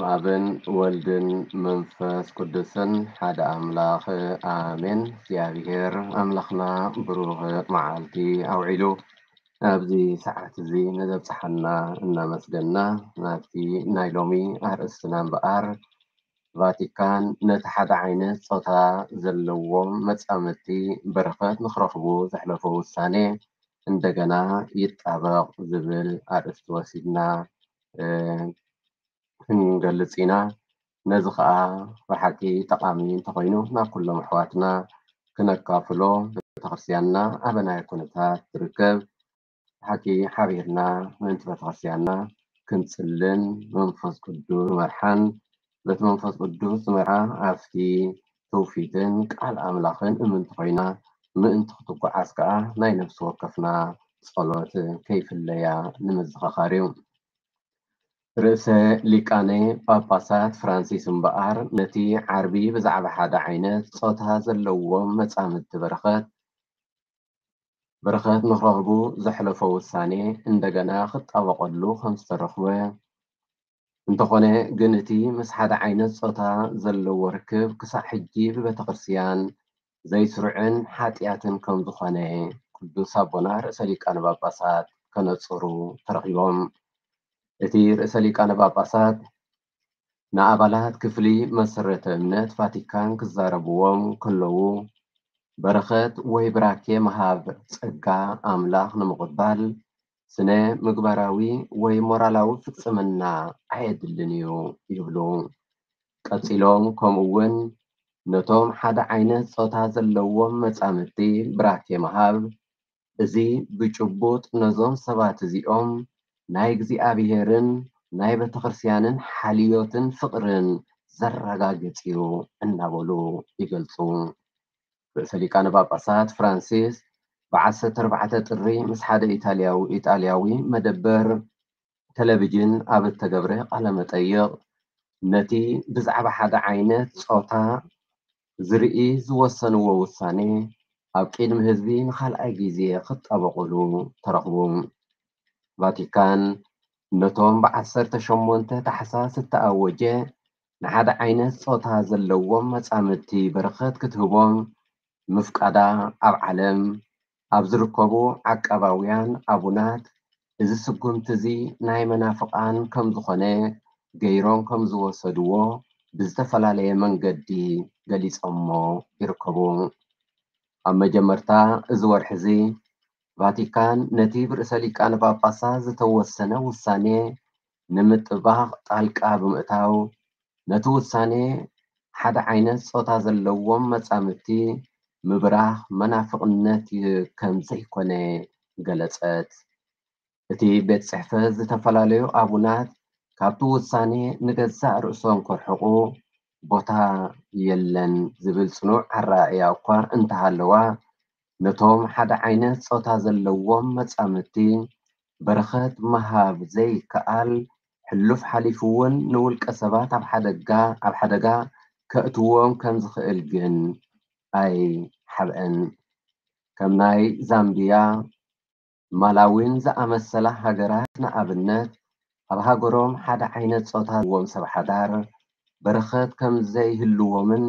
አብን ወልድን መንፈስ ቅዱስን ሓደ አምላኽ አሜን። እግዚአብሔር አምላኽና ብሩህ መዓልቲ አውዒሉ ኣብዚ ሰዓት እዚ ንዘብፅሐና እናመስገና ናብቲ ናይ ሎሚ አርእስትና እምበኣር ቫቲካን ነቲ ሓደ ዓይነት ፆታ ዘለዎም መፃምድቲ በረኸት ንክረኽቡ ዘሕለፎ ውሳኔ እንደገና ይጣበቕ ዝብል አርእስቲ ወሲድና ክንገልፅ ኢና። ነዚ ከዓ ብሓቂ ጠቃሚ እንተኮይኑ ናብ ኩሎም ኣሕዋትና ክነካፍሎ ቤተክርስትያንና ኣበናይ ኩነታት ትርከብ ብሓቂ ሓቢርና ምእንቲ ቤተክርስትያንና ክንፅልን መንፈስ ቅዱስ መርሓን በቲ መንፈስ ቅዱስ ዝመርሓ ኣብቲ ትውፊትን ቃል ኣምላኽን እምንቲ ኮይና ምእንቲ ክትጓዓዝ ከዓ ናይ ነፍሲ ወከፍና ጸሎት ከይፍለያ ንምዝኽኻር እዩ። ርእሰ ሊቃነ ጳጳሳት ፍራንሲስ እምበኣር ነቲ ዓርቢ ብዛዕባ ሓደ ዓይነት ፆታ ዘለዎም መፃምድቲ በረኸት ንክረኽቡ ዘሕለፎ ውሳኔ እንደገና ክጣበቐሉ ከም ዝተረኽበ እንተኾነ ግን እቲ ምስ ሓደ ዓይነት ፆታ ዘለዎ ርክብ ክሳብ ሕጂ ብቤተክርስትያን ዘይስሩዕን ሓጢኣትን ከም ዝኾነ ቅዱስ ኣቦና ርእሰ ሊቃነ ጳጳሳት ከነፅሩ ተረኺቦም። እቲ ርእሰ ሊቃነ ጳጳሳት ንኣባላት ክፍሊ መሰረተ እምነት ቫቲካን ክዛረብዎም ከለዉ በረኸት ወይ ብራኬ ምሃብ ፀጋ ኣምላኽ ንምቕባል ስነ ምግባራዊ ወይ ሞራላዊ ፍፅምና ኣየድልን እዩ ይብሉ። ቀፂሎም ከምኡ እውን ነቶም ሓደ ዓይነት ፆታ ዘለዎም መፃምድቲ ብራኬ ምሃብ እዚ ብጭቡጥ ነዞም ሰባት እዚኦም ናይ እግዚኣብሔርን ናይ ቤተክርስትያንን ሓልዮትን ፍቅርን ዘረጋግፅ እዩ እናበሉ ይገልፁ። ርእሰ ሊቃነ ጳጳሳት ፍራንሲስ ብ14 ጥሪ ምስ ሓደ ኢጣልያዊ መደበር ቴሌቭዥን ኣብ እተገብረ ቃለ መጠይቕ ነቲ ብዛዕባ ሓደ ዓይነት ፆታ ዝርኢ ዝወሰንዎ ውሳኔ ኣብ ቅድሚ ህዝቢ ንኻልኣይ ግዜ ክጣበቕሉ ተረኽቡ። ቫቲካን ነቶም ብ18 ታሕሳስ ዝተኣወጀ ንሓደ ዓይነት ፆታ ዘለዎም መፃምድቲ በረኸት ክትህቦም ምፍቃዳ ኣብ ዓለም ኣብ ዝርከቡ ዓቀባውያን ኣቡናት እዚ ስጉምቲ እዚ ናይ መናፍቃን ከም ዝኾነ ገይሮም ከም ዝወሰድዎ ብዝተፈላለየ መንገዲ ገሊፆሞ ይርከቡ። ኣብ መጀመርታ እዚ ወርሒ እዚ ቫቲካን ነቲ ብርእሰ ሊቃነ ጳጳሳት ዝተወሰነ ውሳኔ ንምጥባቕ ጣልቃ ብምእታው ነቲ ውሳኔ ሓደ ዓይነት ፆታ ዘለዎም መፃምድቲ ምብራኽ መናፍቅነት ከም ዘይኮነ ገለፀት። እቲ ቤት ፅሕፈት ዝተፈላለዩ ኣቡናት ካብቲ ውሳኔ ንገዛእ ርእሶም ከርሕቑ ቦታ የለን ዝብል ፅኑዕ ኣረኣእያ እኳ እንተሃለዋ ነቶም ሓደ ዓይነት ፆታ ዘለዎም መፃምድቲ በረኸት ምሃብ ዘይከኣል ሕሉፍ ሓሊፉ እውን ንውልቀ ሰባት ኣብ ሓደጋ ከእትዎም ከም ዝኽእል ግን ኣይሓብአን። ከም ናይ ዛምቢያ ማላዊን ዝኣመሰላ ሃገራት ንኣብነት ኣብ ሃገሮም ሓደ ዓይነት ፆታ ዘለዎም ሰብ ሓዳር በረኸት ከም ዘይህልዎምን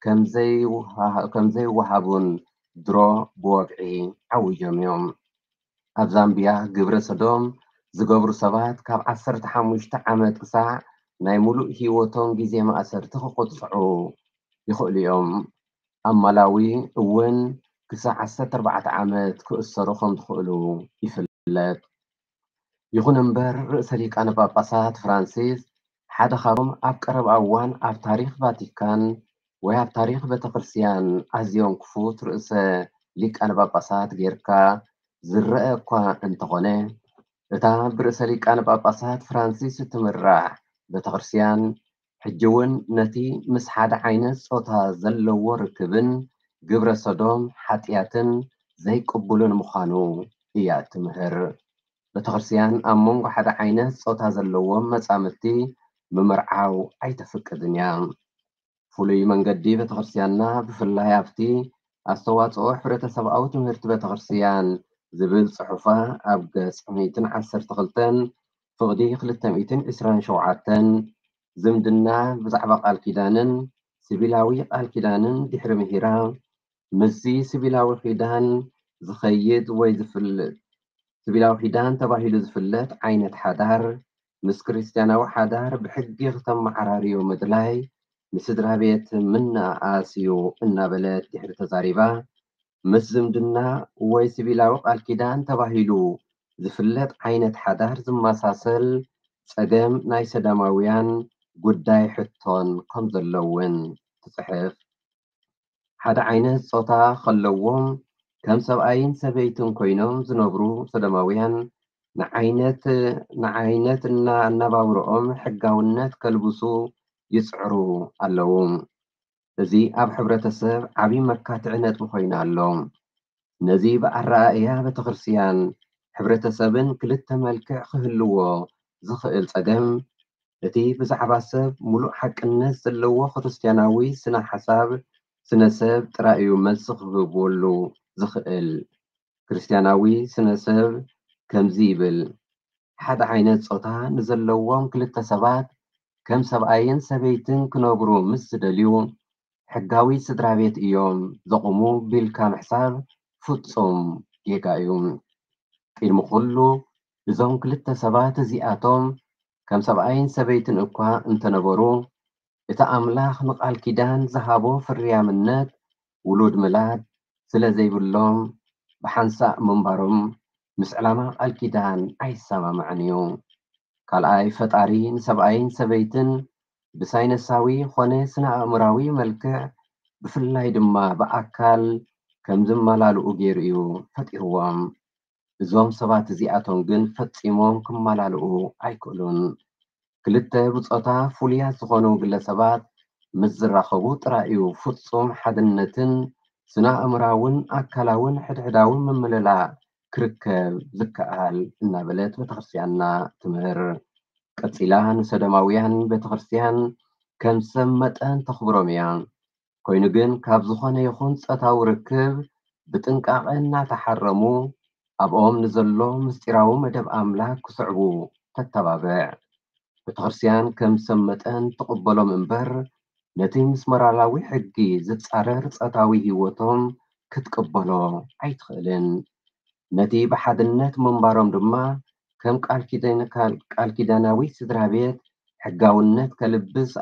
ከም ዘይወሃቡን ድሮ ብወግዒ ዓውጆም እዮም። ኣብ ዛምቢያ ግብረ ሰዶም ዝገብሩ ሰባት ካብ 15 ዓመት ክሳዕ ናይ ሙሉእ ሂወቶም ግዜ ማእሰርቲ ክቅፅዑ ይኽእሉ እዮም። ኣብ ማላዊ እውን ክሳብ 14 ዓመት ክእሰሩ ከም ዝኽእሉ ይፍለጥ። ይኹን እምበር ርእሰ ሊቃነ ጳጳሳት ፍራንሲስ ሓደ ካብኦም ኣብ ቀረባ እዋን ኣብ ታሪክ ቫቲካን ወይ ኣብ ታሪክ ቤተክርስትያን ኣዝዮም ክፉት ርእሰ ሊቃነ ጳጳሳት ጌርካ ዝረአ እኳ እንተኾነ እታ ብርእሰ ሊቃነ ጳጳሳት ፍራንሲስ እትምራሕ ቤተክርስትያን ሕጂ እውን ነቲ ምስ ሓደ ዓይነት ፆታ ዘለዎ ርክብን ግብረ ሰዶም ሓጢኣትን ዘይቅቡልን ምዃኑ እያ እትምህር። ቤተክርስትያን ኣብ መንጎ ሓደ ዓይነት ፆታ ዘለዎም መፃምድቲ ምምርዓው ኣይተፍቅድን እያ። ፍሉይ መንገዲ ቤተክርስትያንና ብፍላይ ኣብቲ ኣስተዋፅኦ ሕብረተሰባዊ ትምህርቲ ቤተክርስትያን ዝብል ፅሑፋ ኣብ ገጽ 112 ፍቕዲ 227 زمدنا بزعبا قال كيدانن سبيلاوي قال كيدانن دحر مهيرا مزي سبيلاوي خيدان زخيد ويزفل سبيلاوي خيدان تباهيلو زفلت عينة حدار مس كريستياناوي حدار بحقي ختم معراريو مدلاي مسدرا بيت منا آسيو إنا بلد دحر تزاريبا مس زمدنا ወይ ሲቪላዊ ቃል ኪዳን ተባሂሉ ዝፍለጥ ዓይነት ሓዳር ዝመሳሰል ፀገም ናይ ሰዳማውያን ጉዳይ ሕቶን ከም ዘለውን ትፅሕፍ ሓደ ዓይነት ፆታ ከለዎም ከም ሰብኣይን ሰበይትን ኮይኖም ዝነብሩ ሰዳማውያን ንዓይነት እናነባብሮኦም ሕጋውነት ከልብሱ ይፅዕሩ ኣለዉ እዚ ኣብ ሕብረተሰብ ዓብይ መካትዒ ነጥቢ ኮይኑ ኣሎ ነዚ ብኣረኣእያ ቤተክርስትያን ሕብረተሰብን ክልተ መልክዕ ክህልዎ ዝኽእል ፀገም እቲ ብዛዕባ ሰብ ሙሉእ ሓቅነት ዘለዎ ክርስትያናዊ ስነ ሓሳብ ስነ ሰብ ጥራይ እዩ መልሲ ክህብሉ ዝኽእል ክርስትያናዊ ስነ ሰብ ከምዚ ይብል ሓደ ዓይነት ፆታ ንዘለዎም ክልተ ሰባት ከም ሰብኣይን ሰበይትን ክነብሩ ምስ ዝደልዩ ሕጋዊ ስድራ ቤት እዮም ዘቕሙ ቢልካ ምሕሳብ ፍጹም ጌጋ እዩ ቅድሚ ኩሉ እዞም ክልተ ሰባት እዚኣቶም ከም ሰብኣይን ሰበይትን እኳ እንተነበሩ እቲ ኣምላኽ ንቓል ኪዳን ዝሃቦ ፍርያምነት ውሉድ ምላድ ስለ ዘይብሎም ብሓንሳእ ምንባሮም ምስ ዕላማ ቃል ኪዳን ኣይሰማምዕን እዩ ካልኣይ ፈጣሪ ንሰብኣይን ሰበይትን ብሳይነሳዊ ኮነ ስነ ኣእምራዊ መልክዕ ብፍላይ ድማ ብኣካል ከም ዝመላልኡ ገይሩ እዩ ፈጢርዎም እዞም ሰባት እዚኣቶም ግን ፈፂሞም ክመላልኡ ኣይክእሉን ክልተ ብፆታ ፍሉያት ዝኾኑ ግለሰባት ምስ ዝራኸቡ ጥራይ እዩ ፍጹም ሓድነትን ስነ ኣእምራውን ኣካላውን ሕድሕዳውን ምምልላእ ክርከብ ዝከኣል እናበለት ቤተክርስትያንና ትምህር ቀፂላ ንሰዶማውያን ቤተክርስትያን ከም ሰብ መጠን ተኽብሮም እያ ኮይኑ ግን ካብ ዝኾነ ይኹን ፆታዊ ርክብ ብጥንቃቐ እናተሓረሙ ኣብኦም ንዘሎ ምስጢራዊ መደብ ኣምላክ ክስዕቡ ተተባብዕ ቤተክርስትያን ከም ሰብ መጠን ትቕበሎም እምበር ነቲ ምስ ሞራላዊ ሕጊ ዝፃረር ፆታዊ ሂወቶም ክትቅበሎ ኣይትኽእልን ነቲ ብሓድነት ምንባሮም ድማ ከም ቃል ኪዳናዊ ስድራ ቤት ሕጋውነት ክለብስ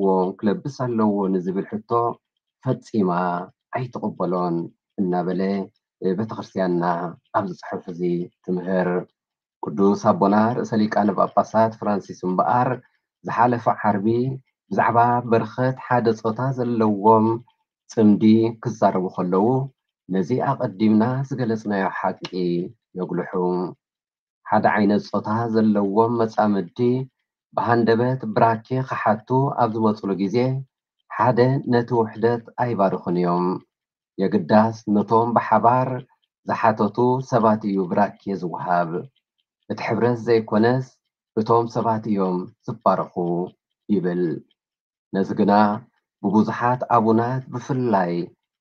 ኣለዎ ንዝብል ሕቶ ፈፂማ ኣይትቕበሎን እናበለ ቤተክርስትያንና ኣብ ዝፅሕፍ እዚ ትምህር ቅዱስ ኣቦና ርእሰ ሊቃነ ጳጳሳት ፍራንሲስ እምበኣር ዝሓለፈ ዓርቢ ብዛዕባ በርኸት ሓደ ፆታ ዘለዎም ፅምዲ ክዛረቡ ከለዉ ነዚ ኣቐዲምና ዝገለፅናዮ ሓቂ የጉልሑ ሓደ ዓይነት ፆታ ዘለዎም መፃምድቲ ብሃንደበት ብራኬ ክሓቱ ኣብ ዝመፅሉ ግዜ ሓደ ነቲ ውሕደት ኣይባርኹን እዮም የግዳስ ነቶም ብሓባር ዝሓተቱ ሰባት እዩ ብራኬ ዝወሃብ እቲ ሕብረት ዘይኮነስ እቶም ሰባት እዮም ዝባረኹ ይብል ነዚ ግና ብብዙሓት ኣቡናት ብፍላይ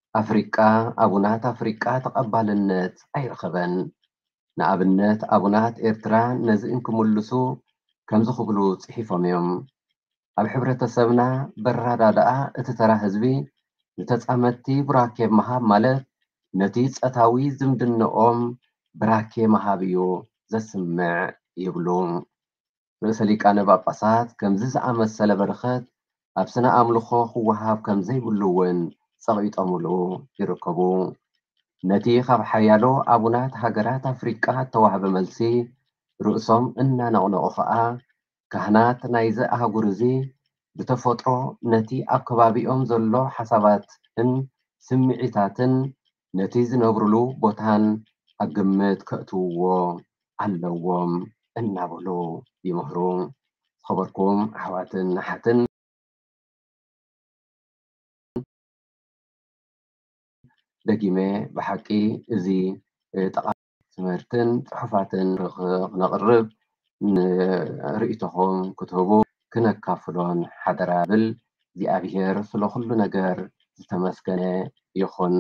ኣቡናት ኣፍሪቃ ተቐባልነት ኣይረኸበን ንኣብነት ኣቡናት ኤርትራ ነዚ እንክምልሱ ከም ዝኽብሉ ፅሒፎም እዮም ኣብ ሕብረተሰብና በራዳድኣ እቲ ተራ ህዝቢ ንተፃመድቲ ቡራኬ ምሃብ ማለት ነቲ ፆታዊ ዝምድንኦም ብራኬ ምሃብ እዩ ዘስምዕ ይብሉ ርእሰ ሊቃነ ጳጳሳት ከምዚ ዝኣመሰለ በረኸት ኣብ ስነ ኣምልኾ ክወሃብ ከም ዘይብሉ እውን ፀቒጦምሉ ይርከቡ ነቲ ካብ ሓያሎ ኣቡናት ሃገራት ኣፍሪቃ ተዋህበ መልሲ ርእሶም እናነቕነቑ ከዓ ካህናት ናይዚ ኣህጉር እዚ ብተፈጥሮ ነቲ ኣብ ከባቢኦም ዘሎ ሓሳባትን ስምዒታትን ነቲ ዝነብሩሉ ቦታን ኣብ ግምት ከእትውዎ ኣለዎም እናበሉ ይምህሩ ዝኸበርኩም ኣሕዋትን ኣሓትን ደጊመ ብሓቂ እዚ ጠቓሚ ትምህርትን ፅሑፋትን ክነቕርብ ንርእይቶኹም ክትህቡ ክነካፍሎን ሓደራ ብል እግዚኣብሔር ስለኩሉ ነገር ዝተመስገነ ይኹን